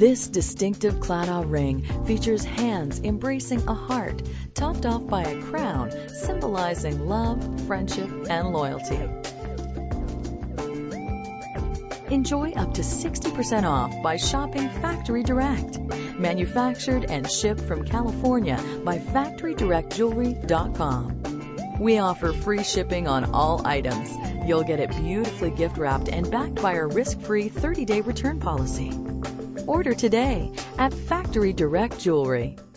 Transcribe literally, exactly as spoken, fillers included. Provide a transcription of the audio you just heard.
This distinctive Claddagh ring features hands embracing a heart, topped off by a crown symbolizing love, friendship, and loyalty. Enjoy up to sixty percent off by shopping Factory Direct. Manufactured and shipped from California by factory direct jewelry dot com. We offer free shipping on all items. You'll get it beautifully gift wrapped and backed by our risk-free thirty day return policy. Order today at Factory Direct Jewelry.